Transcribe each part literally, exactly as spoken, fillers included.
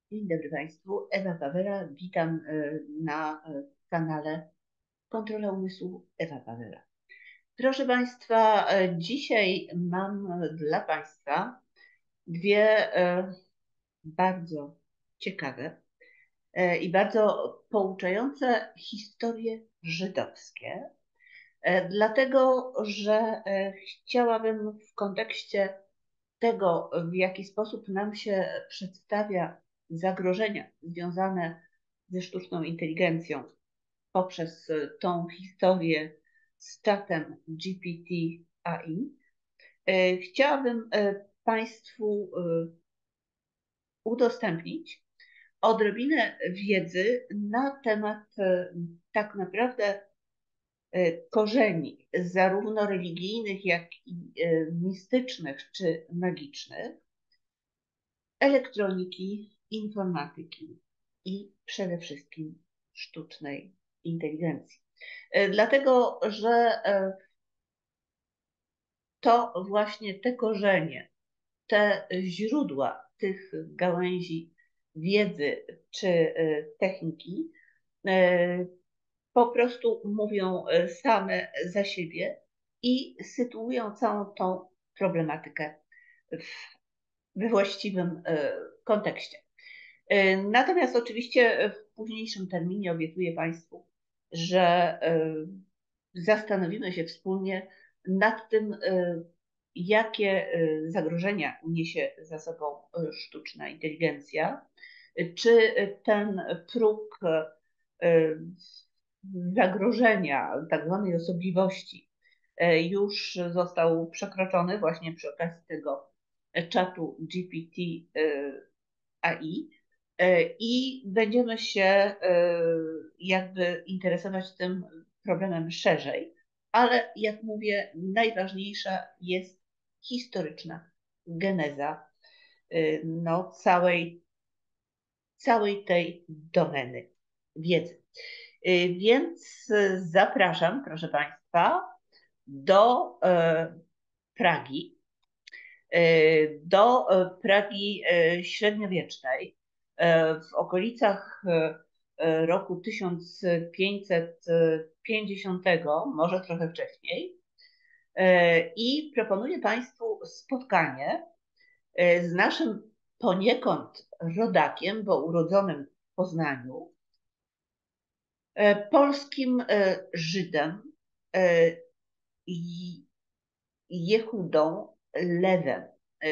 Dzień dobry Państwu, Ewa Pawela, witam e, na e, kanale Kontrola Umysłu Ewa Pawela. Proszę Państwa, e, dzisiaj mam dla Państwa dwie e, bardzo ciekawe e, i bardzo pouczające historie żydowskie, e, dlatego że e, chciałabym w kontekście tego, w jaki sposób nam się przedstawia zagrożenia związane ze sztuczną inteligencją poprzez tą historię z czatem G P T A I, e, chciałabym e, Państwu e, udostępnić odrobinę wiedzy na temat e, tak naprawdę e, korzeni, zarówno religijnych, jak i e, mistycznych czy magicznych, elektroniki, informatyki i przede wszystkim sztucznej inteligencji. E, Dlatego, że e, to właśnie te korzenie, te źródła tych gałęzi wiedzy czy e, techniki e, po prostu mówią e, same za siebie i sytuują całą tą problematykę w, we właściwym e, kontekście. E, Natomiast oczywiście w późniejszym terminie obiecuję Państwu, że e, zastanowimy się wspólnie nad tym, e, jakie e, zagrożenia niesie za sobą e, sztuczna inteligencja, czy ten próg e, zagrożenia tak zwanej osobliwości e, już został przekroczony właśnie przy okazji tego czatu G P T A I e, i będziemy się e, jakby interesować tym problemem szerzej, ale jak mówię, najważniejsza jest historyczna geneza e, no, całej, całej tej domeny wiedzy. E, Więc zapraszam, proszę Państwa, do e, Pragi, e, do e, Pragi e, średniowiecznej e, w okolicach e, e, roku tysiąc pięćset pięćdziesiątego, może trochę wcześniej. E, I proponuję Państwu spotkanie e, z naszym poniekąd rodakiem, bo urodzonym w Poznaniu, e, polskim e, Żydem e, i Jehudą Lewem. E,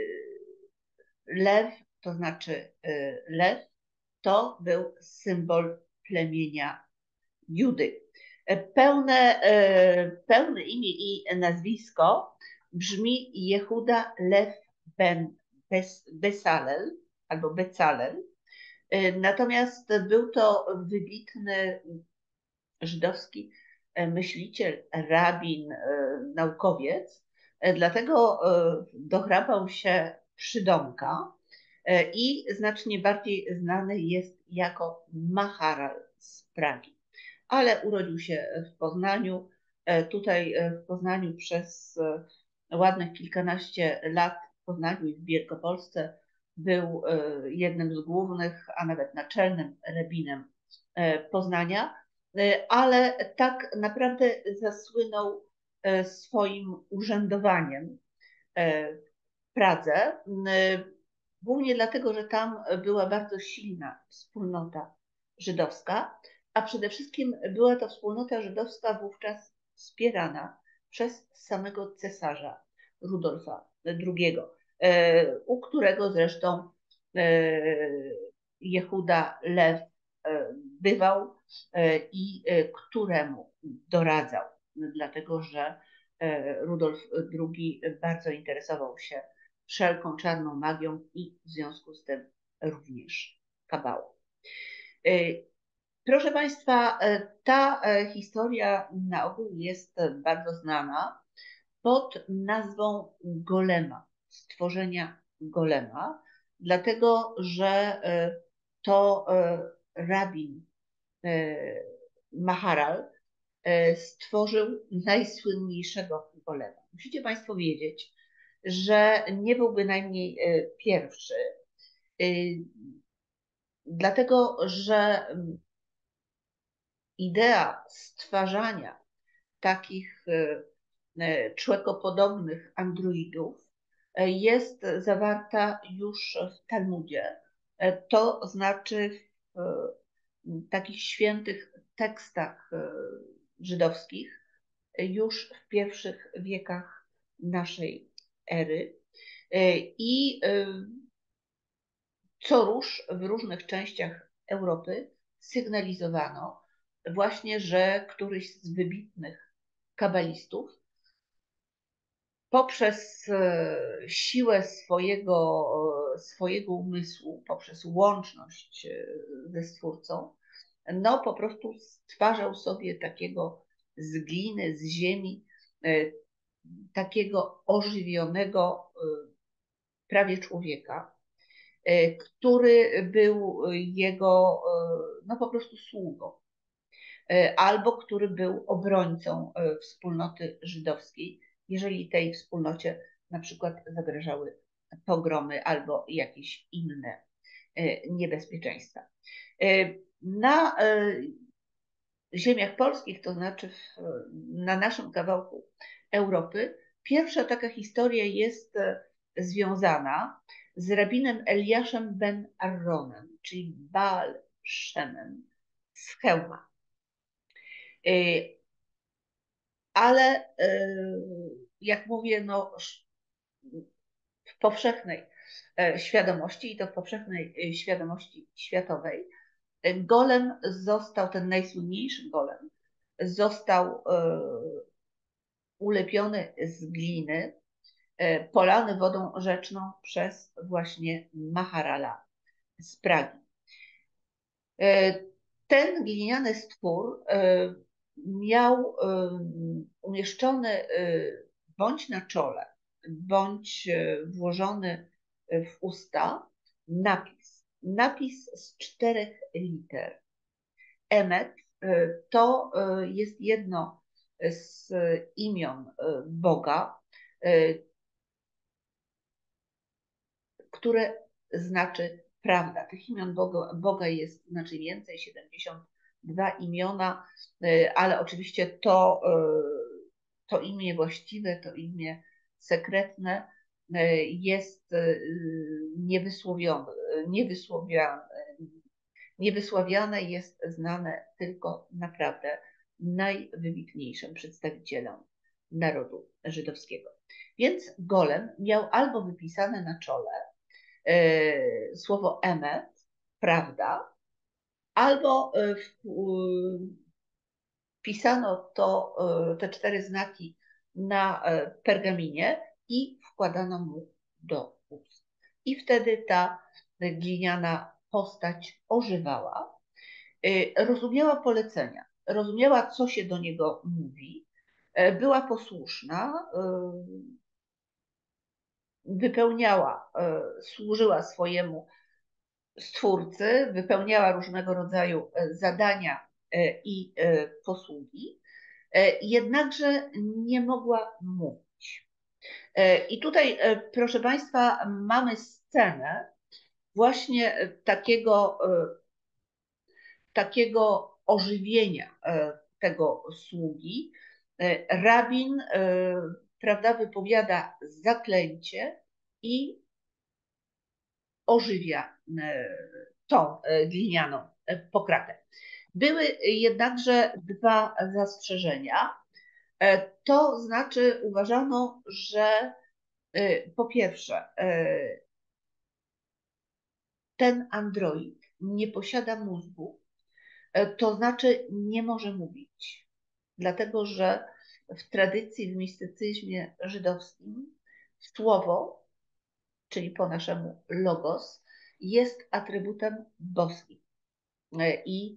Lew, to znaczy e, lew, to był symbol plemienia Judy. E, Pełne, e, pełne imię i nazwisko brzmi Jehuda Lew ben Bes, Besalel albo Becalel. E, Natomiast był to wybitny żydowski e, myśliciel, rabin, e, naukowiec, e, dlatego e, dochrapał się przydomka e, i znacznie bardziej znany jest jako Maharal z Pragi. Ale urodził się w Poznaniu. E, Tutaj e, w Poznaniu przez e, ładnych kilkanaście lat, w Poznaniu i w Wielkopolsce, był e, jednym z głównych, a nawet naczelnym rabinem e, Poznania, e, ale tak naprawdę zasłynął e, swoim urzędowaniem e, w Pradze, e, głównie dlatego, że tam była bardzo silna wspólnota żydowska, a przede wszystkim była to wspólnota żydowska wówczas wspierana przez samego cesarza Rudolfa drugiego, e, u którego zresztą e, Jehuda Lew e, bywał e, i e, któremu doradzał, dlatego że e, Rudolf drugi bardzo interesował się wszelką czarną magią i w związku z tym również kabałą. E, Proszę Państwa, e, ta e, historia na ogół jest bardzo znana pod nazwą Golema, stworzenia Golema, dlatego że e, to e, rabin e, Maharal e, stworzył najsłynniejszego golema. Musicie Państwo wiedzieć, że nie był bynajmniej e, pierwszy. E, dlatego że idea stwarzania takich człekopodobnych androidów jest zawarta już w Talmudzie, to znaczy w takich świętych tekstach żydowskich już w pierwszych wiekach naszej ery. I co róż w różnych częściach Europy sygnalizowano właśnie, że któryś z wybitnych kabalistów poprzez siłę swojego, swojego umysłu, poprzez łączność ze Stwórcą, no po prostu stwarzał sobie takiego z gliny, z ziemi, takiego ożywionego prawie człowieka, który był jego no po prostu sługą, albo który był obrońcą wspólnoty żydowskiej, jeżeli tej wspólnocie na przykład zagrażały pogromy albo jakieś inne niebezpieczeństwa. Na ziemiach polskich, to znaczy w, na naszym kawałku Europy, pierwsza taka historia jest związana z rabinem Eliaszem ben Aaronem, czyli Baal Szemem z Chełma. Ale jak mówię, no, w powszechnej świadomości, i to w powszechnej świadomości światowej, golem został, ten najsłynniejszy golem, został ulepiony z gliny, polany wodą rzeczną przez właśnie Maharala z Pragi. Ten gliniany stwór miał umieszczony bądź na czole, bądź włożony w usta napis. Napis z czterech liter. Emet to jest jedno z imion Boga, które znaczy prawda. Tych imion Boga, Boga jest znacznie więcej, siedemdziesiąt dwa imiona, ale oczywiście to, to imię właściwe, to imię sekretne jest niewysłowione, niewysłowiane, niewysławiane, jest znane tylko naprawdę najwybitniejszym przedstawicielom narodu żydowskiego. Więc golem miał albo wypisane na czole e, słowo emet, prawda, albo wpisano to, te cztery znaki na pergaminie i wkładano mu do ust. I wtedy ta gliniana postać ożywała, rozumiała polecenia, rozumiała, co się do niego mówi, była posłuszna, wypełniała, służyła swojemu Stwórcy, wypełniała różnego rodzaju zadania i posługi, jednakże nie mogła mówić. I tutaj, proszę Państwa, mamy scenę właśnie takiego, takiego ożywienia tego sługi. Rabin, prawda, wypowiada zaklęcie i ożywia tą glinianą pokratę. Były jednakże dwa zastrzeżenia. To znaczy uważano, że po pierwsze ten android nie posiada mózgu, to znaczy nie może mówić, dlatego że w tradycji, w mistycyzmie żydowskim słowo, czyli po naszemu logos, jest atrybutem boskim i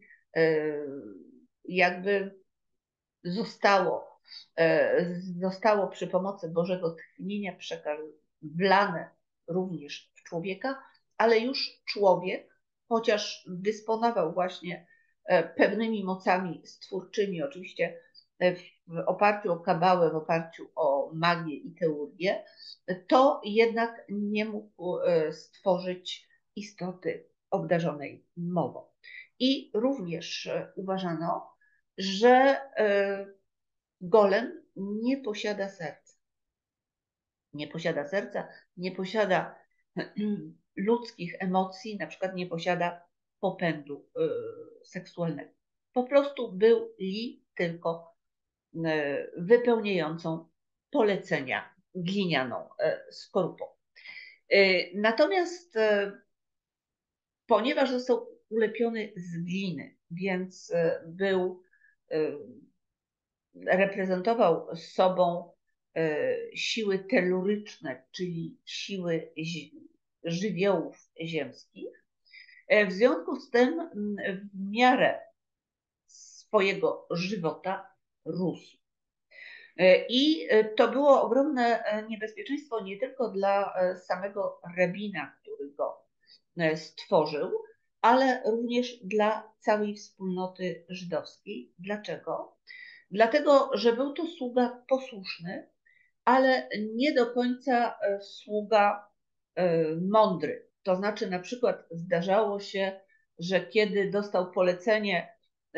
jakby zostało, zostało przy pomocy Bożego tchnienia wlane również w człowieka, ale już człowiek, chociaż dysponował właśnie pewnymi mocami stwórczymi, oczywiście w oparciu o kabałę, w oparciu o magię i teurgię, to jednak nie mógł stworzyć istoty obdarzonej mową. I również uważano, że golem nie posiada serca. Nie posiada serca, nie posiada ludzkich emocji, na przykład nie posiada popędu seksualnego. Po prostu był li tylko wypełniającą polecenia glinianą skorupą. Natomiast ponieważ został ulepiony z gliny, więc był, reprezentował sobą siły teluryczne, czyli siły żywiołów ziemskich, w związku z tym w miarę swojego żywota rósł. I to było ogromne niebezpieczeństwo nie tylko dla samego rabina, który go stworzył, ale również dla całej wspólnoty żydowskiej. Dlaczego? Dlatego, że był to sługa posłuszny, ale nie do końca sługa mądry. To znaczy, na przykład zdarzało się, że kiedy dostał polecenie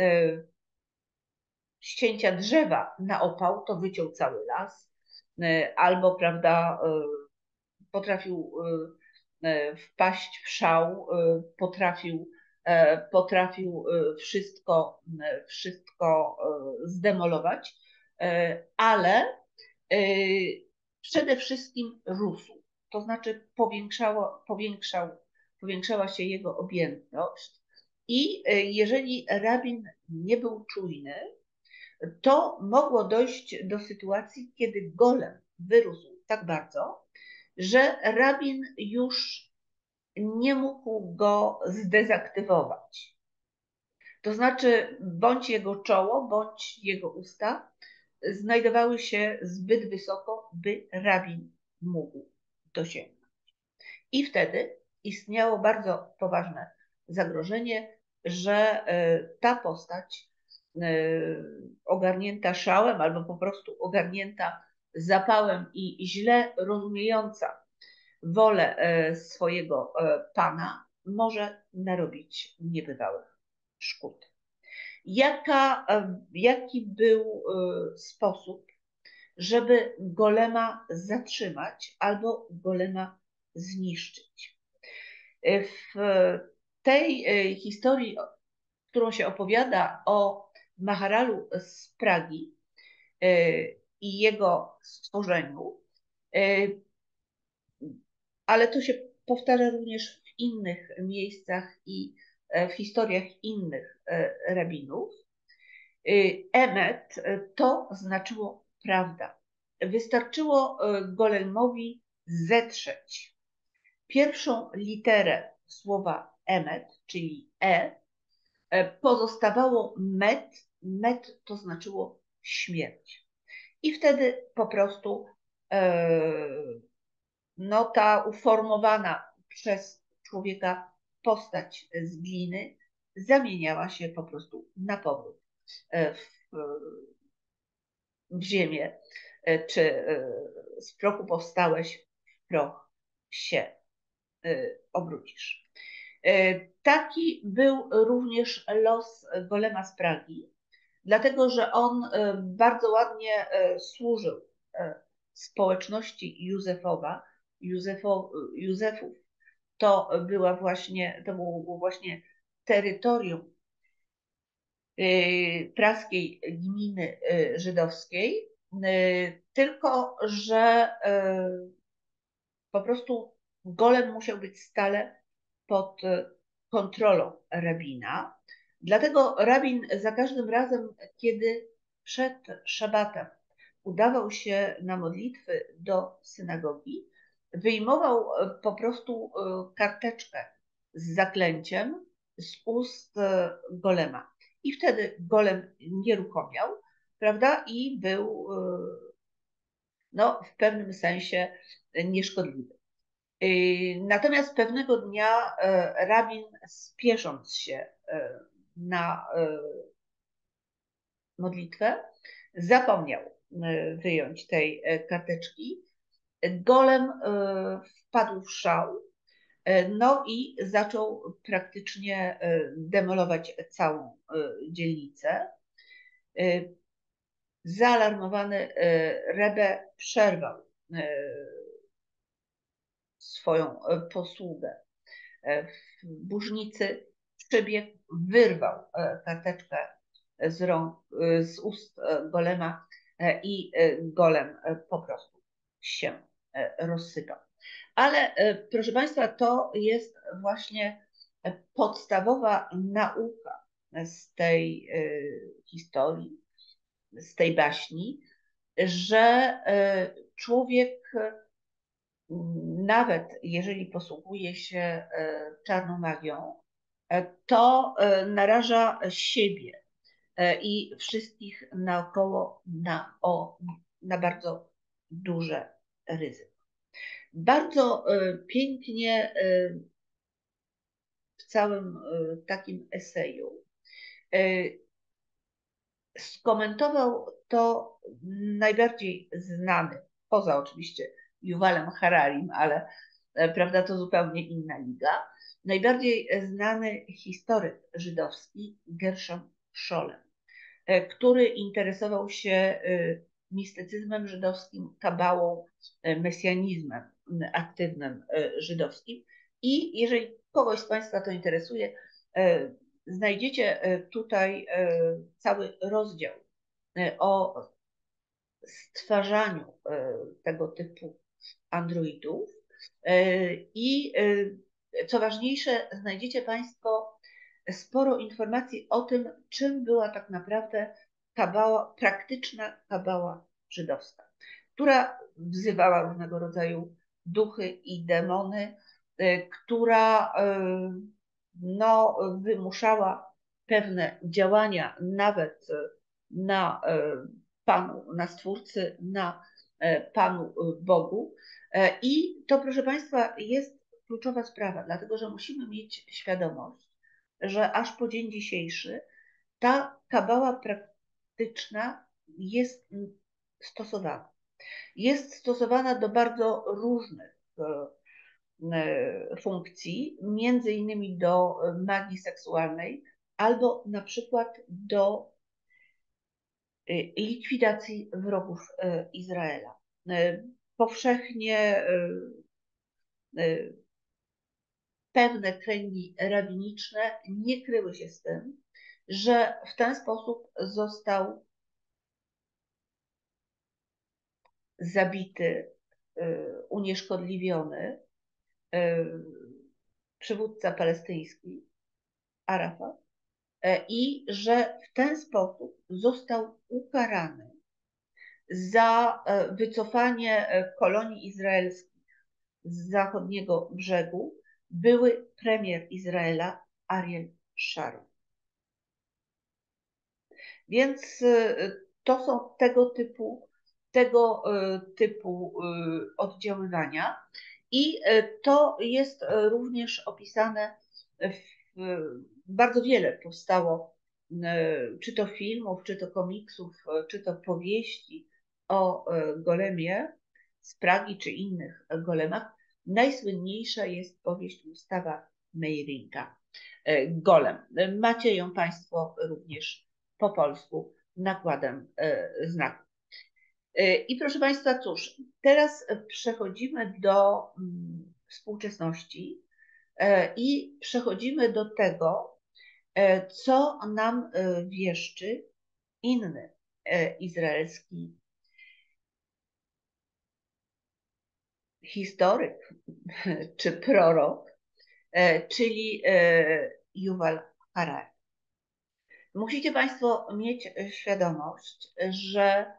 ścięcia drzewa na opał, to wyciął cały las, albo, prawda, potrafił wpaść w szał, potrafił, potrafił wszystko, wszystko zdemolować, ale przede wszystkim rósł. To znaczy powiększało, powiększał, powiększała się jego objętość i jeżeli rabin nie był czujny, to mogło dojść do sytuacji, kiedy golem wyrósł tak bardzo, że rabin już nie mógł go zdezaktywować. To znaczy, bądź jego czoło, bądź jego usta znajdowały się zbyt wysoko, by rabin mógł dosięgnąć. I wtedy istniało bardzo poważne zagrożenie, że ta postać ogarnięta szałem albo po prostu ogarnięta zapałem i źle rozumiejąca wolę swojego pana może narobić niebywałych szkód. Jaka, jaki był sposób, żeby golema zatrzymać albo golema zniszczyć? W tej historii, którą się opowiada o Maharalu z Pragi i jego stworzeniu, ale to się powtarza również w innych miejscach i w historiach innych rabinów. Emet to znaczyło prawda. Wystarczyło golemowi zetrzeć pierwszą literę słowa emet, czyli e, pozostawało met. Met to znaczyło śmierć. I wtedy po prostu no, ta uformowana przez człowieka postać z gliny zamieniała się po prostu na powrót w, w ziemię, czy z prochu powstałeś, w proch się obrócisz. Taki był również los golema z Pragi, dlatego że on bardzo ładnie służył społeczności Józefowa, Józefo, Józefów. To była właśnie, to było właśnie terytorium praskiej gminy żydowskiej, tylko że po prostu golem musiał być stale pod kontrolą rabina. Dlatego rabin za każdym razem, kiedy przed szabatem udawał się na modlitwy do synagogi, wyjmował po prostu karteczkę z zaklęciem z ust golema. I wtedy golem nieruchomiał, prawda? I był no, w pewnym sensie nieszkodliwy. Natomiast pewnego dnia rabin, spiesząc się na modlitwę, zapomniał wyjąć tej karteczki. Golem wpadł w szał No i zaczął praktycznie demolować całą dzielnicę. Zaalarmowany Rebe przerwał swoją posługę w burznicy, przybiegł, wyrwał karteczkę z rąk, z ust golema i golem po prostu się rozsypał. Ale proszę Państwa, to jest właśnie podstawowa nauka z tej historii, z tej baśni, że człowiek, nawet jeżeli posługuje się czarną magią, to naraża siebie i wszystkich naokoło na, o, na bardzo duże ryzyko. Bardzo pięknie w całym takim eseju skomentował to najbardziej znany, poza oczywiście Yuvalem Hararim, ale prawda, to zupełnie inna liga, najbardziej znany historyk żydowski Gershom Scholem, który interesował się mistycyzmem żydowskim, kabałą, mesjanizmem aktywnym żydowskim. I jeżeli kogoś z Państwa to interesuje, znajdziecie tutaj cały rozdział o stwarzaniu tego typu androidów. I co ważniejsze, znajdziecie Państwo sporo informacji o tym, czym była tak naprawdę kabała, praktyczna kabała żydowska, która wzywała różnego rodzaju duchy i demony, która no, wymuszała pewne działania nawet na Panu, na Stwórcy, na Panu Bogu. I to, proszę Państwa, jest kluczowa sprawa, dlatego że musimy mieć świadomość, że aż po dzień dzisiejszy ta kabała praktyczna jest stosowana. Jest stosowana do bardzo różnych funkcji, między innymi do magii seksualnej albo na przykład do likwidacji wrogów Izraela. Powszechnie pewne kręgi rabiniczne nie kryły się z tym, że w ten sposób został zabity, unieszkodliwiony przywódca palestyński Arafat i że w ten sposób został ukarany za wycofanie kolonii izraelskich z zachodniego brzegu były premier Izraela Ariel Sharon. Więc to są tego typu, tego typu oddziaływania i to jest również opisane w, bardzo wiele powstało, czy to filmów, czy to komiksów, czy to powieści o golemie z Pragi, czy innych golemach. Najsłynniejsza jest powieść Gustawa Meiringa, Golem. Macie ją Państwo również po polsku nakładem znaku. I proszę Państwa, cóż, teraz przechodzimy do współczesności i przechodzimy do tego, co nam wieszczy inny izraelski historyk czy prorok, czyli Yuval Harari. Musicie Państwo mieć świadomość, że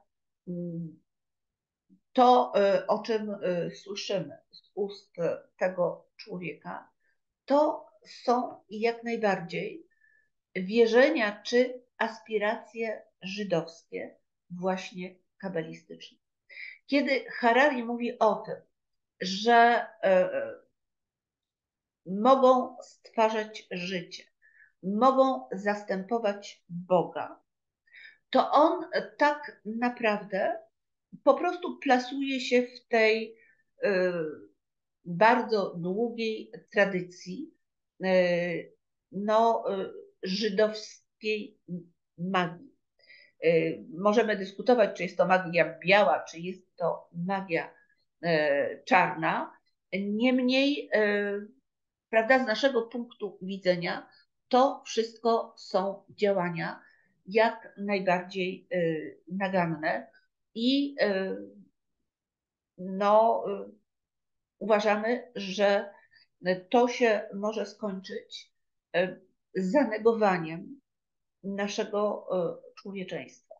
to, o czym słyszymy z ust tego człowieka, to są jak najbardziej wierzenia czy aspiracje żydowskie, właśnie kabalistyczne. Kiedy Harari mówi o tym, że mogą stwarzać życie, mogą zastępować Boga, to on tak naprawdę po prostu plasuje się w tej bardzo długiej tradycji no, żydowskiej magii. Możemy dyskutować, czy jest to magia biała, czy jest to magia czarna. Niemniej, prawda, z naszego punktu widzenia to wszystko są działania jak najbardziej naganne i no, uważamy, że to się może skończyć zanegowaniem naszego człowieczeństwa.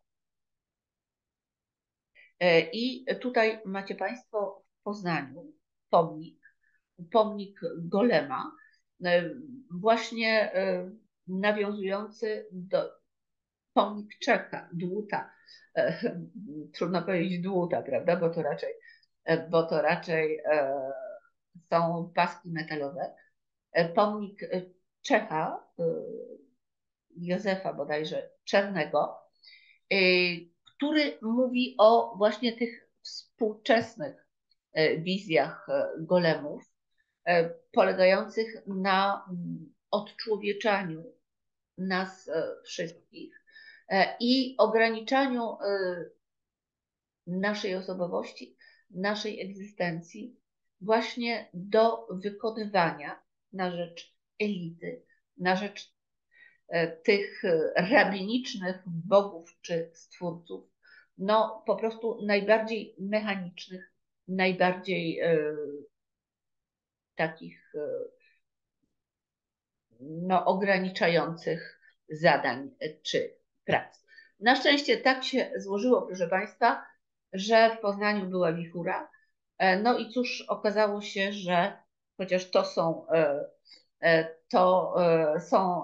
I tutaj macie Państwo w Poznaniu pomnik, pomnik Golema, właśnie nawiązujący do pomnik Czecha, Dłuta. Trudno powiedzieć Dłuta, prawda, bo to raczej, bo to raczej są paski metalowe. Pomnik Czecha, Józefa bodajże Czernego, który mówi o właśnie tych współczesnych wizjach golemów, polegających na odczłowieczaniu nas wszystkich i ograniczaniu naszej osobowości, naszej egzystencji właśnie do wykonywania na rzecz elity, na rzecz tych rabinicznych bogów czy stwórców, no po prostu najbardziej mechanicznych, najbardziej e, takich e, no, ograniczających zadań czy prac. Na szczęście tak się złożyło, proszę Państwa, że w Poznaniu była wichura. No i cóż, okazało się, że chociaż to są, to są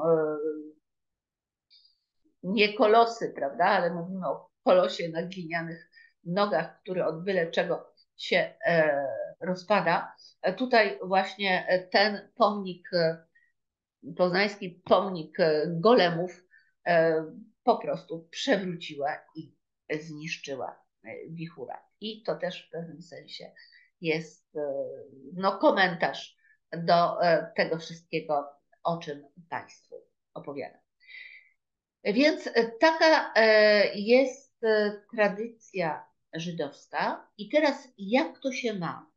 nie kolosy, prawda, ale mówimy o kolosie na glinianych nogach, który od byle czego się rozpada. Tutaj właśnie ten pomnik, poznański pomnik golemów po prostu przewróciła i zniszczyła wichura. I to też w pewnym sensie jest no, komentarz do tego wszystkiego, o czym Państwu opowiadam. Więc taka jest tradycja żydowska. I teraz jak to się ma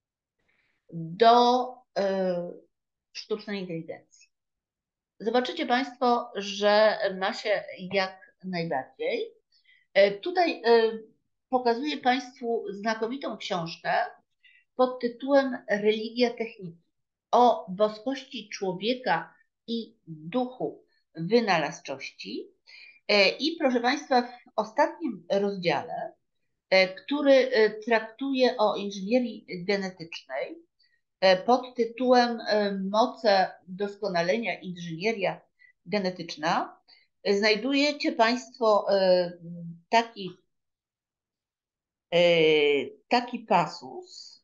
do sztucznej inteligencji? Zobaczycie Państwo, że ma się jak najbardziej. Tutaj pokazuję Państwu znakomitą książkę pod tytułem Religia techniki o boskości człowieka i duchu wynalazczości. I proszę Państwa, w ostatnim rozdziale, który traktuje o inżynierii genetycznej pod tytułem Moce doskonalenia inżynieria genetyczna, znajdujecie Państwo taki, taki pasus.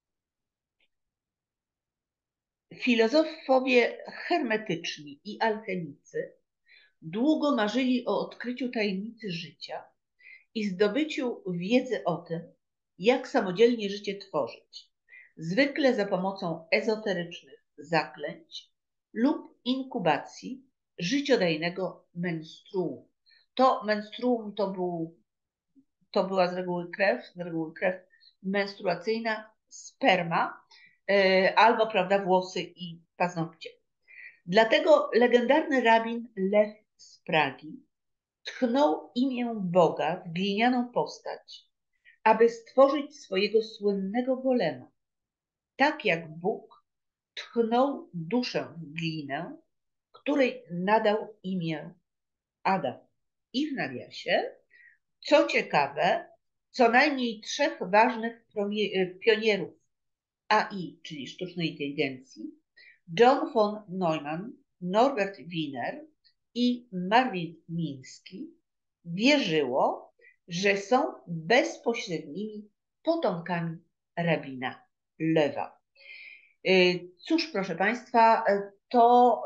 Filozofowie hermetyczni i alchemicy długo marzyli o odkryciu tajemnicy życia i zdobyciu wiedzy o tym, jak samodzielnie życie tworzyć, zwykle za pomocą ezoterycznych zaklęć lub inkubacji życiodajnego menstruum. To menstruum to, był, to była z reguły krew, z reguły krew menstruacyjna, sperma, yy, albo, prawda, włosy i paznokcie. Dlatego legendarny rabin Lew z Pragi tchnął imię Boga w glinianą postać, aby stworzyć swojego słynnego golema. Tak jak Bóg tchnął duszę w glinę, której nadał imię Adam. I w nawiasie, co ciekawe, co najmniej trzech ważnych pionierów A I, czyli sztucznej inteligencji, John von Neumann, Norbert Wiener i Marvin Minsky, wierzyło, że są bezpośrednimi potomkami rabina Lewa. Cóż, proszę Państwa, to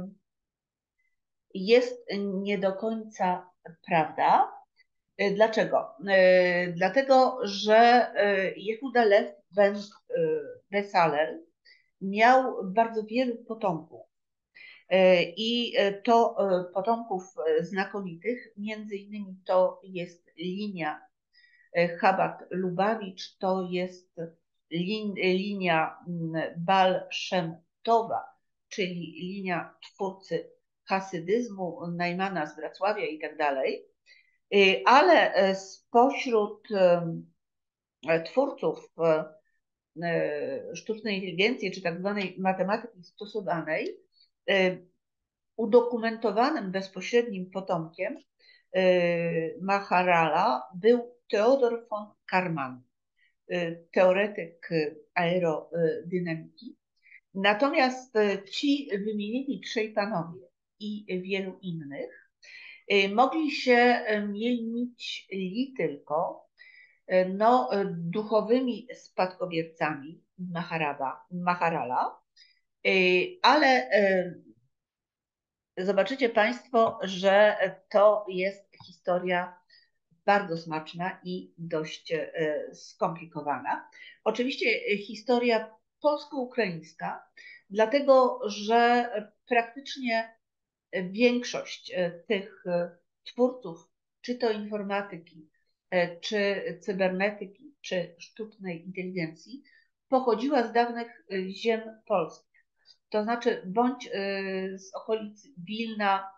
jest nie do końca prawda. Dlaczego? Dlatego, że Jehuda Lew ben Bezalel miał bardzo wielu potomków. I to potomków znakomitych, między innymi to jest linia Chabad-Lubawicz, to jest lin, linia Baal-Szem-Towa, czyli linia twórcy hasydyzmu, Najmana z Wrocławia i tak dalej. Ale spośród twórców sztucznej inteligencji, czy tak zwanej matematyki stosowanej, udokumentowanym bezpośrednim potomkiem Maharala był Theodor von Karman, teoretyk aerodynamiki. Natomiast ci wymienieni trzej panowie i wielu innych mogli się mienić li tylko no, duchowymi spadkobiercami Maharaba, Maharala, ale zobaczycie Państwo, że to jest historia bardzo smaczna i dość skomplikowana. Oczywiście historia polsko-ukraińska, dlatego że praktycznie większość tych twórców, czy to informatyki, czy cybernetyki, czy sztucznej inteligencji, pochodziła z dawnych ziem polskich. To znaczy bądź z okolic Wilna,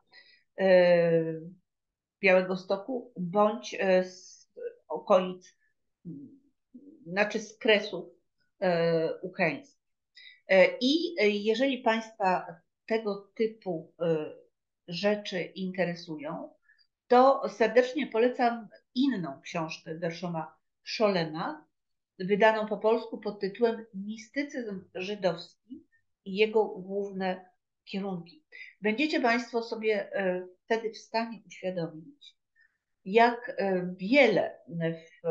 Białegostoku, bądź z okolic, znaczy z Kresów ukraińskich. I jeżeli Państwa tego typu rzeczy interesują, to serdecznie polecam inną książkę Gershoma Scholema, wydaną po polsku pod tytułem Mistycyzm żydowski i jego główne kierunki. Będziecie Państwo sobie wtedy w stanie uświadomić, jak wiele w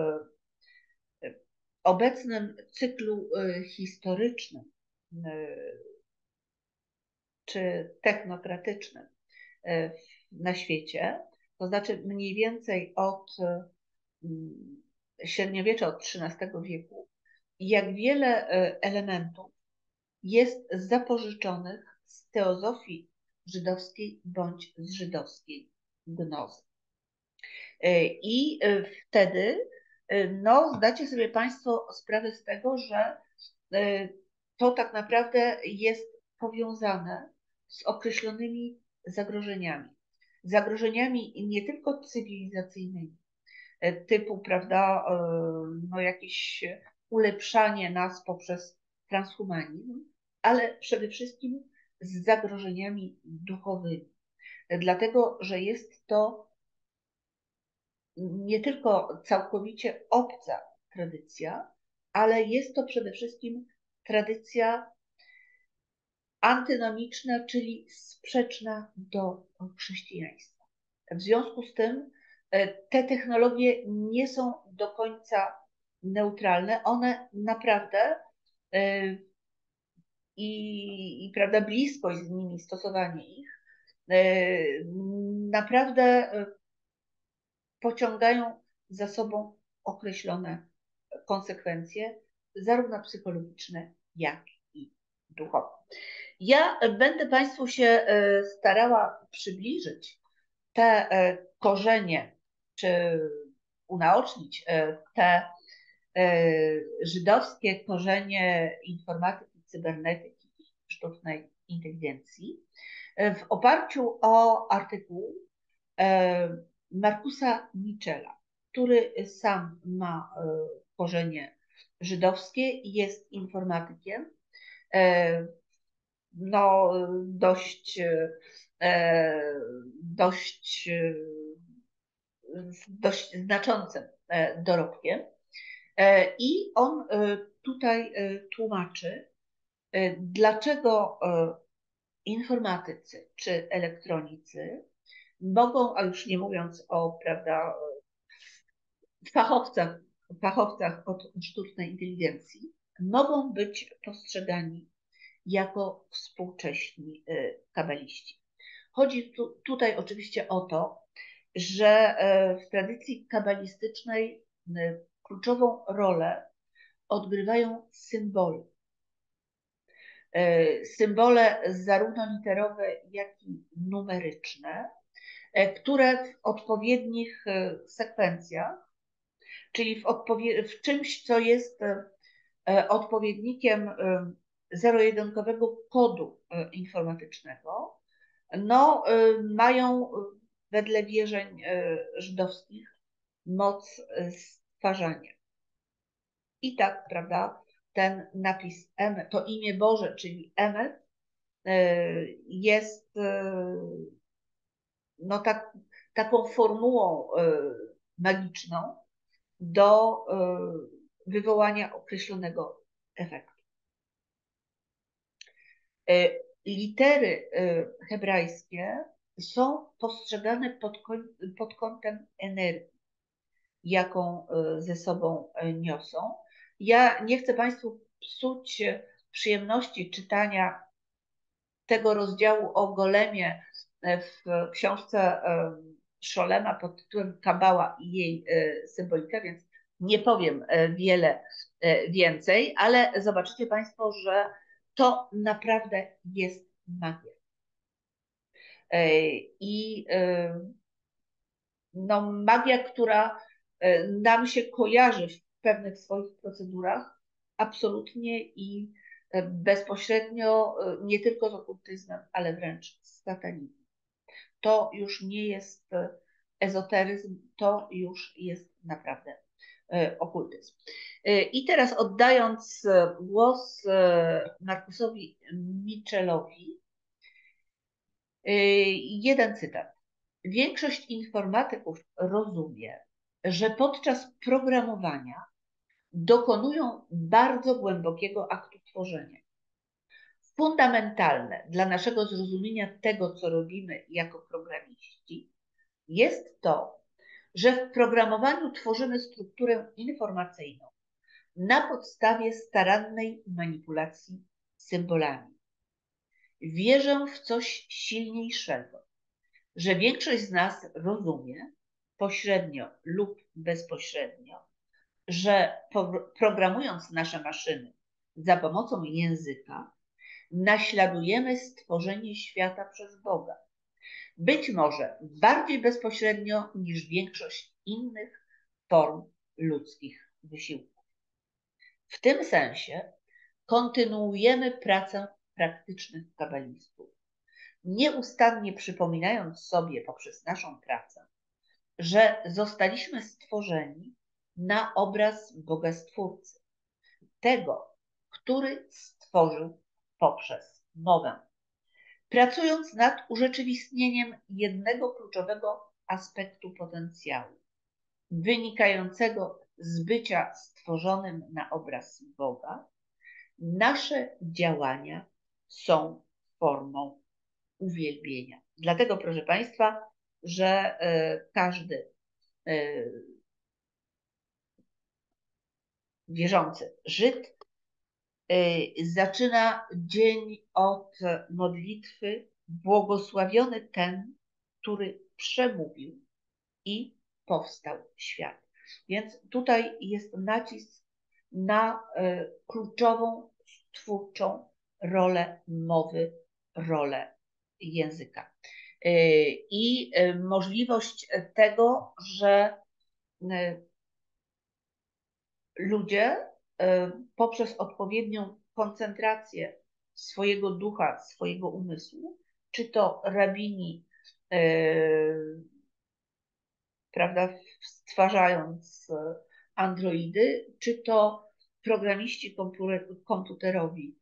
obecnym cyklu historycznym czy technokratycznym na świecie, to znaczy mniej więcej od średniowiecza, od trzynastego wieku, jak wiele elementów jest zapożyczonych z teozofii żydowskiej bądź z żydowskiej gnozy. I wtedy no, zdacie sobie Państwo sprawę z tego, że to tak naprawdę jest powiązane z określonymi zagrożeniami. Zagrożeniami nie tylko cywilizacyjnymi, typu, prawda, no jakieś ulepszanie nas poprzez transhumanizm, ale przede wszystkim z zagrożeniami duchowymi. Dlatego, że jest to nie tylko całkowicie obca tradycja, ale jest to przede wszystkim tradycja antynomiczna, czyli sprzeczna do chrześcijaństwa. W związku z tym te technologie nie są do końca neutralne. One naprawdę i, i prawda, bliskość z nimi, stosowanie ich naprawdę pociągają za sobą określone konsekwencje, zarówno psychologiczne, jak i duchowe. Ja będę Państwu się starała przybliżyć te korzenie, czy unaocznić te żydowskie korzenie informatyki, cybernetyki i sztucznej inteligencji w oparciu o artykuł Markusa Michela, który sam ma korzenie żydowskie i jest informatykiem, no dość, dość, dość znaczącym dorobkiem. I on tutaj tłumaczy, dlaczego informatycy czy elektronicy mogą, a już nie mówiąc o, prawda, fachowcach, fachowcach od sztucznej inteligencji, mogą być postrzegani jako współcześni kabaliści. Chodzi tu, tutaj oczywiście o to, że w tradycji kabalistycznej kluczową rolę odgrywają symbole. symbole zarówno literowe, jak i numeryczne, które w odpowiednich sekwencjach, czyli w, odpowie- w czymś, co jest odpowiednikiem zero-jedynkowego kodu informatycznego, no, mają wedle wierzeń żydowskich moc stwarzania. I tak, prawda, ten napis Emet, to imię Boże, czyli Emet, jest no, tak, taką formułą magiczną do wywołania określonego efektu. Litery hebrajskie są postrzegane pod, pod kątem energii, jaką ze sobą niosą. Ja nie chcę Państwu psuć przyjemności czytania tego rozdziału o golemie w książce Szolema pod tytułem Kabała i jej symbolika, więc nie powiem wiele więcej, ale zobaczycie Państwo, że to naprawdę jest magia. I no, magia, która nam się kojarzy w pewnych swoich procedurach absolutnie i bezpośrednio nie tylko z okultyzmem, ale wręcz z satanizmem. To już nie jest ezoteryzm, to już jest naprawdę okultyzm. I teraz oddając głos Markusowi Mitchellowi, jeden cytat. Większość informatyków rozumie, że podczas programowania dokonują bardzo głębokiego aktu tworzenia. Fundamentalne dla naszego zrozumienia tego, co robimy jako programiści, jest to, że w programowaniu tworzymy strukturę informacyjną na podstawie starannej manipulacji symbolami. Wierzę w coś silniejszego, że większość z nas rozumie, pośrednio lub bezpośrednio, że programując nasze maszyny za pomocą języka, naśladujemy stworzenie świata przez Boga. Być może bardziej bezpośrednio niż większość innych form ludzkich wysiłków. W tym sensie kontynuujemy pracę praktycznych kabalistów, nieustannie przypominając sobie poprzez naszą pracę, że zostaliśmy stworzeni na obraz Boga Stwórcy, tego, który stworzył poprzez mowę. Pracując nad urzeczywistnieniem jednego kluczowego aspektu potencjału, wynikającego z bycia stworzonym na obraz Boga, nasze działania są formą uwielbienia. Dlatego, proszę Państwa, że każdy wierzący Żyd zaczyna dzień od modlitwy błogosławiony ten, który przemówił i powstał świat. Więc tutaj jest nacisk na kluczową, twórczą rolę mowy, rolę języka. I możliwość tego, że ludzie poprzez odpowiednią koncentrację swojego ducha, swojego umysłu, czy to rabini, prawda, stwarzając androidy, czy to programiści komputerowi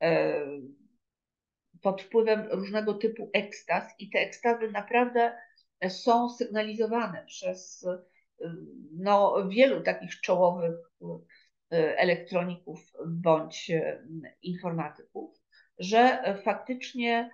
pod wpływem różnego typu ekstaz, i te ekstazy naprawdę są sygnalizowane przez no, wielu takich czołowych elektroników bądź informatyków, że faktycznie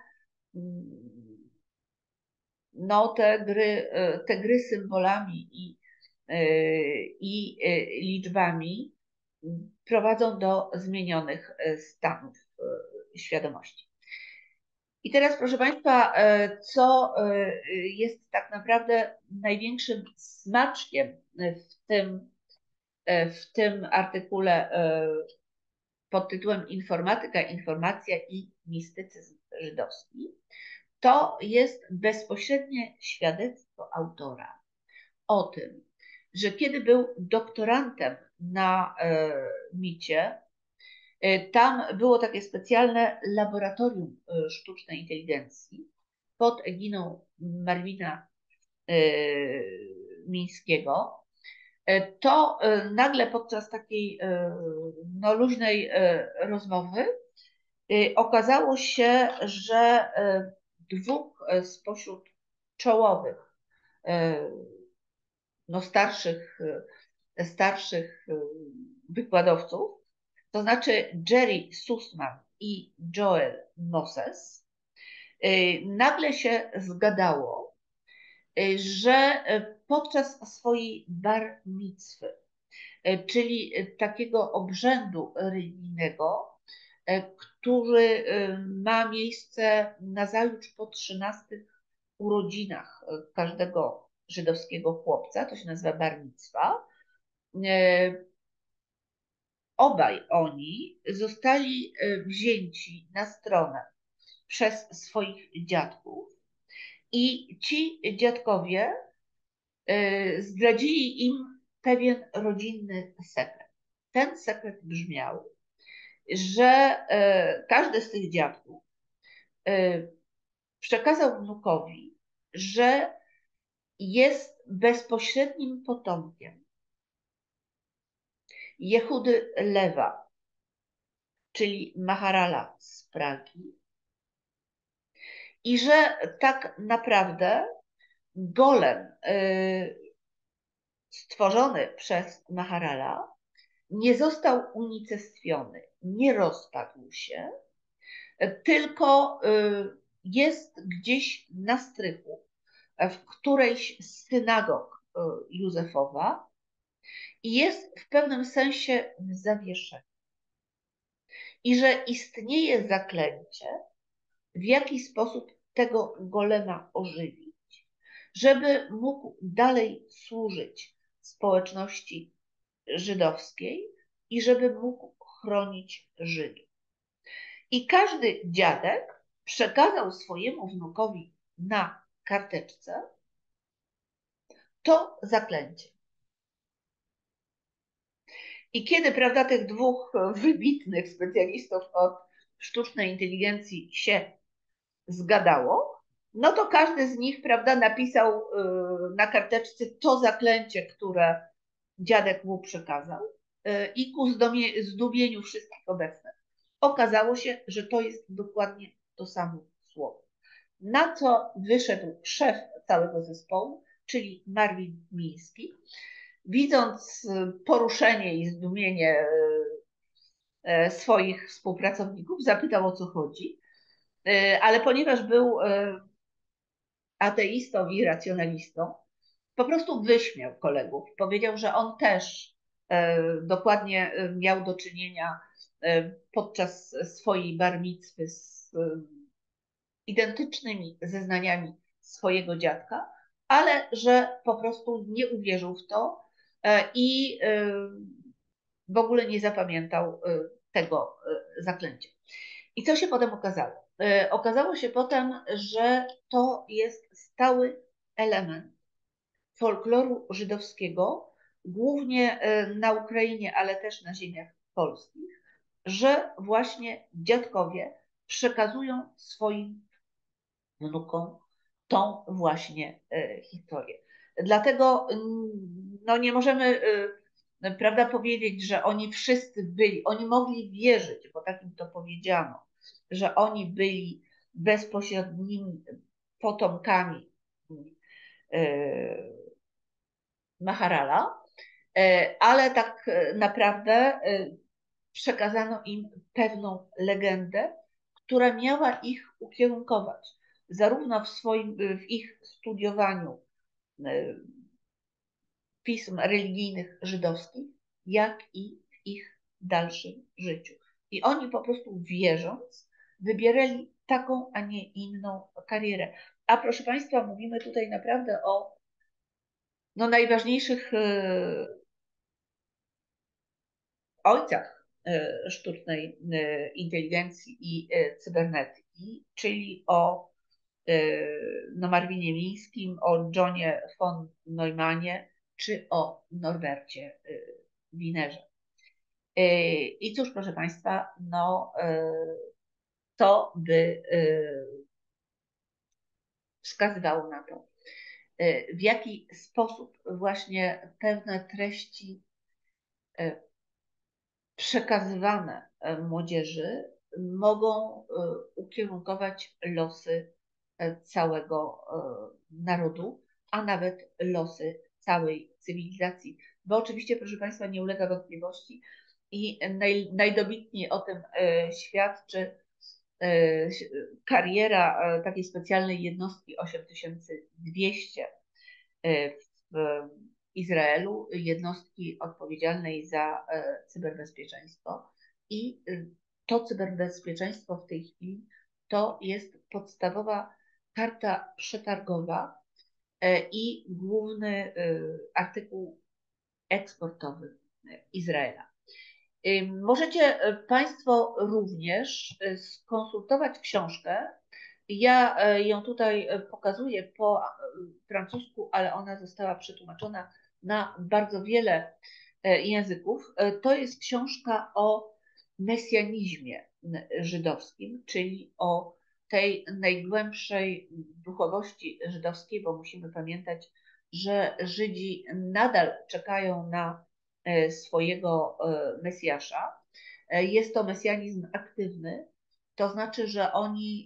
no, te gry, te gry symbolami i, i liczbami prowadzą do zmienionych stanów świadomości. I teraz, proszę Państwa, co jest tak naprawdę największym smaczkiem w tym, w tym artykule pod tytułem Informatyka, informacja i mistycyzm żydowski, to jest bezpośrednie świadectwo autora o tym, że kiedy był doktorantem na e, micie, e, tam było takie specjalne laboratorium e, sztucznej inteligencji pod eginą Marwina e, Mińskiego, e, to e, nagle podczas takiej e, no, luźnej e, rozmowy e, okazało się, że e, dwóch e, spośród czołowych, e, no, starszych, e, starszych e, wykładowców, to znaczy Jerry Sussman i Joel Moses, e, nagle się zgadało, e, że podczas swojej bar micwy, e, czyli takiego obrzędu religijnego, e, który e, ma miejsce nazajutrz po trzynastych urodzinach e, każdego żydowskiego chłopca, to się nazywa bar micwa. E, Obaj oni zostali e, wzięci na stronę przez swoich dziadków i ci dziadkowie e, zdradzili im pewien rodzinny sekret. Ten sekret brzmiał, że e, każdy z tych dziadków e, przekazał wnukowi, że jest bezpośrednim potomkiem Jehudy Lewa, czyli Maharala z Pragi, i że tak naprawdę golem y, stworzony przez Maharala nie został unicestwiony, nie rozpadł się, tylko y, jest gdzieś na strychu w którejś z synagog y, Józefowa i jest w pewnym sensie w zawieszeniu. I że istnieje zaklęcie, w jaki sposób tego golema ożywić, żeby mógł dalej służyć społeczności żydowskiej i żeby mógł chronić Żydów. I każdy dziadek przekazał swojemu wnukowi na karteczce to zaklęcie. I kiedy, prawda, tych dwóch wybitnych specjalistów od sztucznej inteligencji się zgadało, no to każdy z nich, prawda, napisał y, na karteczce to zaklęcie, które dziadek mu przekazał, y, i ku zdumieniu wszystkich obecnych okazało się, że to jest dokładnie to samo słowo. Na co wyszedł szef całego zespołu, czyli Marwin Miński, widząc poruszenie i zdumienie y, swoich współpracowników, zapytał, o co chodzi, ale ponieważ był ateistą i racjonalistą, po prostu wyśmiał kolegów. Powiedział, że on też e, dokładnie miał do czynienia e, podczas swojej bar micwy z e, identycznymi zeznaniami swojego dziadka, ale że po prostu nie uwierzył w to e, i e, w ogóle nie zapamiętał e, tego e, zaklęcia. I co się potem okazało? E, Okazało się potem, że to jest stały element folkloru żydowskiego, głównie e, na Ukrainie, ale też na ziemiach polskich, że właśnie dziadkowie przekazują swoim wnukom tą właśnie e, historię. Dlatego mm, no, nie możemy, e, prawda, powiedzieć, że oni wszyscy byli, oni mogli wierzyć, bo tak im to powiedziano, że oni byli bezpośrednimi potomkami e, Maharala, e, ale tak naprawdę e, przekazano im pewną legendę, która miała ich ukierunkować, zarówno w swoim, w ich studiowaniu e, pism religijnych żydowskich, jak i w ich dalszym życiu. I oni po prostu wierząc, wybierali taką, a nie inną karierę. A proszę Państwa, mówimy tutaj naprawdę o no, najważniejszych e, ojcach sztucznej inteligencji i cybernetyki, czyli o no, Marwinie Mińskim, o Johnie von Neumanie czy o Norbercie Wienerze. I cóż, proszę Państwa, no to by wskazywało na to, w jaki sposób właśnie pewne treści przekazywane młodzieży mogą ukierunkować losy całego narodu, a nawet losy całej cywilizacji. Bo oczywiście, proszę Państwa, nie ulega wątpliwości i naj, najdobitniej o tym świadczy kariera takiej specjalnej jednostki osiem tysięcy dwieście w Izraelu, jednostki odpowiedzialnej za cyberbezpieczeństwo. I to cyberbezpieczeństwo w tej chwili to jest podstawowa karta przetargowa i główny artykuł eksportowy Izraela. Możecie Państwo również skonsultować książkę. Ja ją tutaj pokazuję po francusku, ale ona została przetłumaczona na bardzo wiele języków. To jest książka o mesjanizmie żydowskim, czyli o tej najgłębszej duchowości żydowskiej, bo musimy pamiętać, że Żydzi nadal czekają na swojego Mesjasza. Jest to mesjanizm aktywny, to znaczy, że oni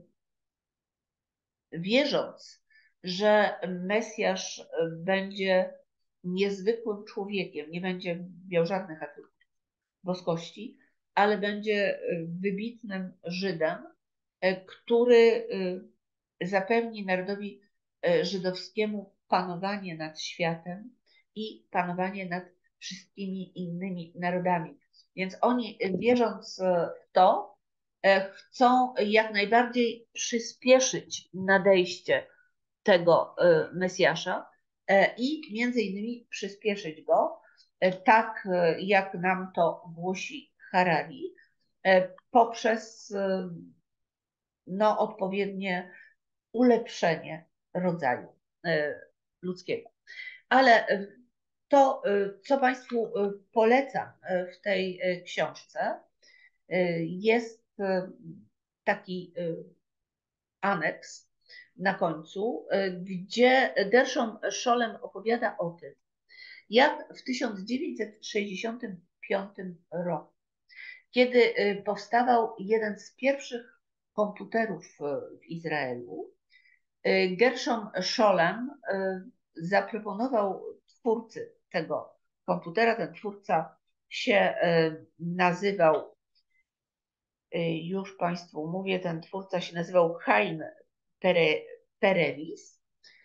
wierząc, że Mesjasz będzie niezwykłym człowiekiem, nie będzie miał żadnych atrybutów boskości, ale będzie wybitnym Żydem, który zapewni narodowi żydowskiemu panowanie nad światem i panowanie nad wszystkimi innymi narodami. Więc oni, wierząc w to, chcą jak najbardziej przyspieszyć nadejście tego Mesjasza i między innymi przyspieszyć go, tak jak nam to głosi Harari, poprzez no, odpowiednie ulepszenie rodzaju ludzkiego. Ale to, co Państwu polecam w tej książce, jest taki aneks na końcu, gdzie Gershom Scholem opowiada o tym, jak w tysiąc dziewięćset sześćdziesiątym piątym roku, kiedy powstawał jeden z pierwszych komputerów w Izraelu, Gershom Scholem zaproponował twórcy tego komputera, ten twórca się nazywał, już Państwu mówię, ten twórca się nazywał Chaim Pereris.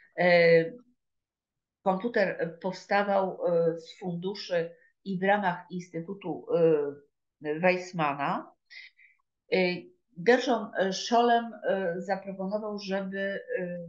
Komputer powstawał z funduszy i w ramach Instytutu Weizmana. Gershom Scholem zaproponował, żeby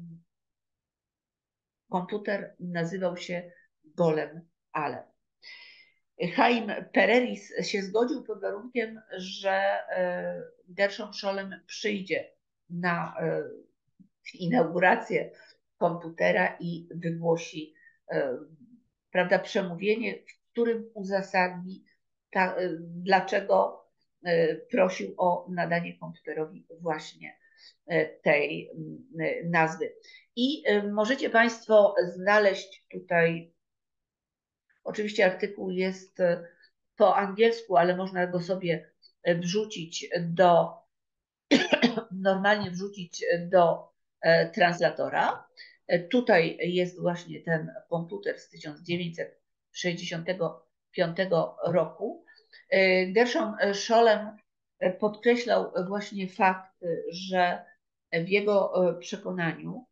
komputer nazywał się Golem Alem. Chaim Pereris się zgodził pod warunkiem, że Gershom Scholem przyjdzie na inaugurację komputera i wygłosi, prawda, przemówienie, w którym uzasadni, ta, dlaczego prosił o nadanie komputerowi właśnie tej nazwy. I możecie Państwo znaleźć tutaj, oczywiście artykuł jest po angielsku, ale można go sobie wrzucić do, normalnie wrzucić do translatora. Tutaj jest właśnie ten komputer z tysiąc dziewięćset sześćdziesiątego piątego roku. Gershom Scholem podkreślał właśnie fakt, że w jego przekonaniu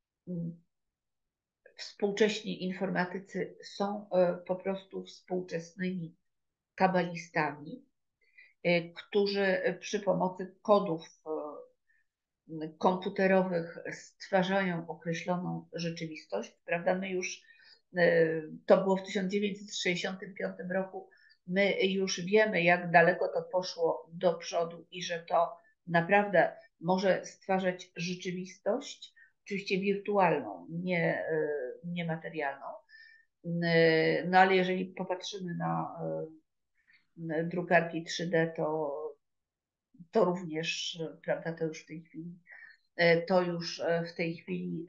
współcześni informatycy są po prostu współczesnymi kabalistami, którzy przy pomocy kodów komputerowych stwarzają określoną rzeczywistość. Prawda? My już, to było w tysiąc dziewięćset sześćdziesiątym piątym roku, My już wiemy, jak daleko to poszło do przodu i że to naprawdę może stwarzać rzeczywistość, oczywiście wirtualną, nie, niematerialną. No ale jeżeli popatrzymy na drukarki trzy D, to, to również, prawda, to już w tej chwili, to już w tej chwili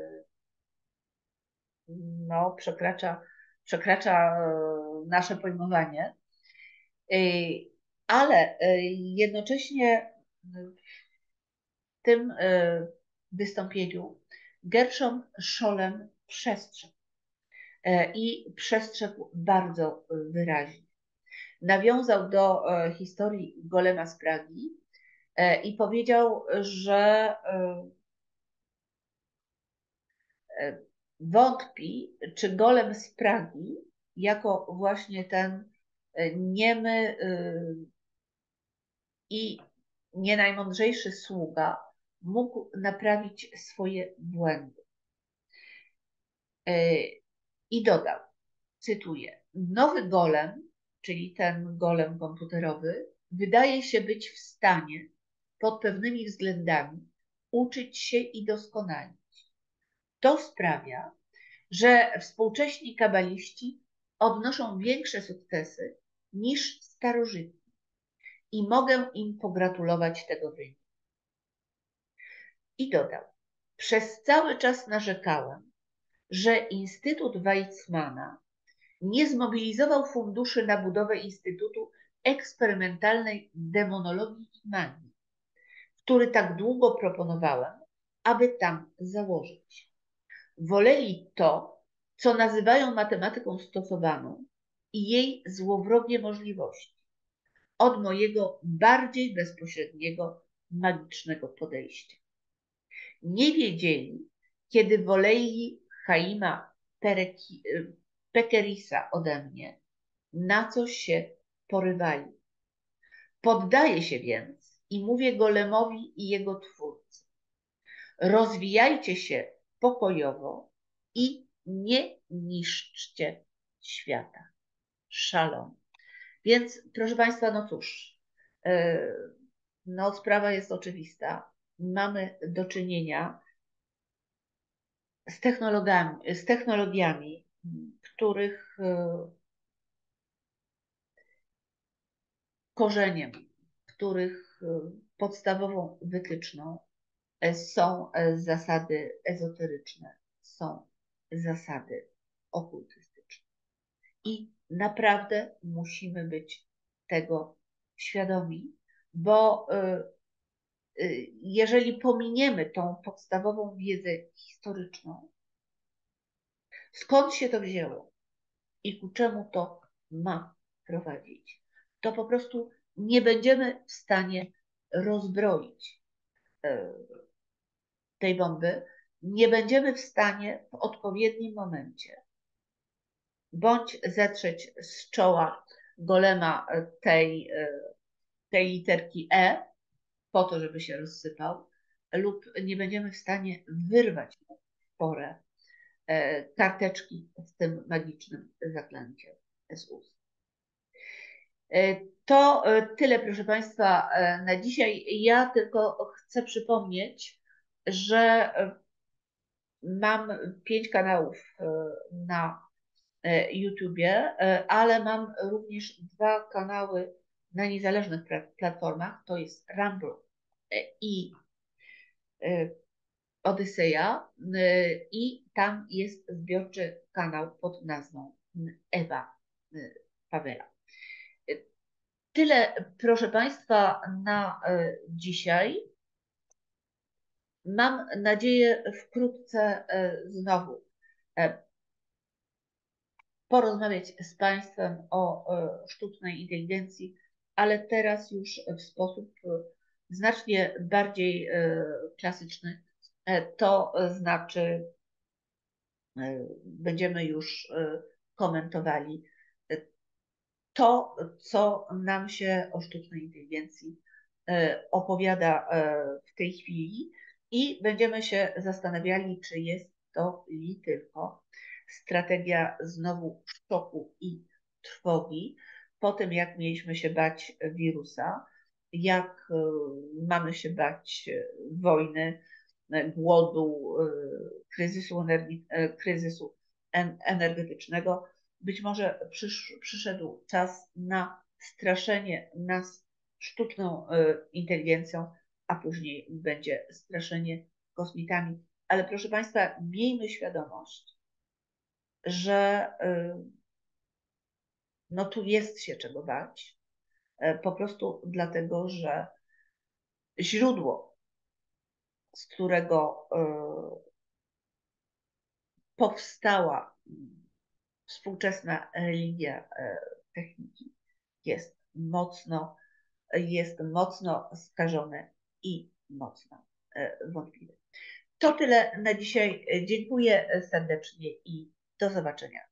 no, przekracza, przekracza nasze pojmowanie. Ale jednocześnie w tym wystąpieniu Gershom Scholem przestrzegł i przestrzegł bardzo wyraźnie. Nawiązał do historii Golema z Pragi i powiedział, że wątpi, czy Golem z Pragi, jako właśnie ten niemy i nie najmądrzejszy sługa, mógł naprawić swoje błędy. I dodał, cytuję, nowy golem, czyli ten golem komputerowy, wydaje się być w stanie pod pewnymi względami uczyć się i doskonalić. To sprawia, że współcześni kabaliści odnoszą większe sukcesy niż starożytni i mogę im pogratulować tego wyniku. I dodał, przez cały czas narzekałem, że Instytut Weizmana nie zmobilizował funduszy na budowę Instytutu Eksperymentalnej Demonologii i Magii, który tak długo proponowałem, aby tam założyć. Woleli to, co nazywają matematyką stosowaną i jej złowrogie możliwości, od mojego bardziej bezpośredniego, magicznego podejścia. Nie wiedzieli, kiedy woleli Chaima Pekerisa ode mnie, na coś się porywali. Poddaję się więc i mówię Golemowi i jego twórcy. Rozwijajcie się pokojowo i nie niszczcie świata. Szalom. Więc, proszę Państwa, no cóż, no sprawa jest oczywista. Mamy do czynienia z technologiami, z technologiami, których korzeniem, których podstawową wytyczną są zasady ezoteryczne, są zasady okultystyczne. I naprawdę musimy być tego świadomi, bo jeżeli pominiemy tą podstawową wiedzę historyczną, skąd się to wzięło i ku czemu to ma prowadzić, to po prostu nie będziemy w stanie rozbroić tej bomby, nie będziemy w stanie w odpowiednim momencie bądź zetrzeć z czoła golema tej, tej literki E, po to, żeby się rozsypał, lub nie będziemy w stanie wyrwać mu w porę karteczki z tym magicznym zaklęciem z ust. To tyle, proszę Państwa, na dzisiaj. Ja tylko chcę przypomnieć, że mam pięć kanałów na YouTubie, ale mam również dwa kanały na niezależnych platformach. To jest Rumble i Odyseja i tam jest zbiorczy kanał pod nazwą Ewa Pawela. Tyle, proszę Państwa, na dzisiaj. Mam nadzieję wkrótce znowu porozmawiać z Państwem o sztucznej inteligencji, ale teraz już w sposób znacznie bardziej klasyczny. To znaczy będziemy już komentowali to, co nam się o sztucznej inteligencji opowiada w tej chwili i będziemy się zastanawiali, czy jest to li tylko strategia znowu szoku i trwogi, po tym, jak mieliśmy się bać wirusa, jak mamy się bać wojny, głodu, kryzysu, energii, kryzysu energetycznego, być może przysz, przyszedł czas na straszenie nas sztuczną inteligencją, a później będzie straszenie kosmitami. Ale proszę Państwa, miejmy świadomość, że no tu jest się czego bać, po prostu dlatego, że źródło, z którego powstała współczesna religia techniki, jest mocno, jest mocno skażone i mocno wątpliwe. To tyle na dzisiaj. Dziękuję serdecznie i do zobaczenia.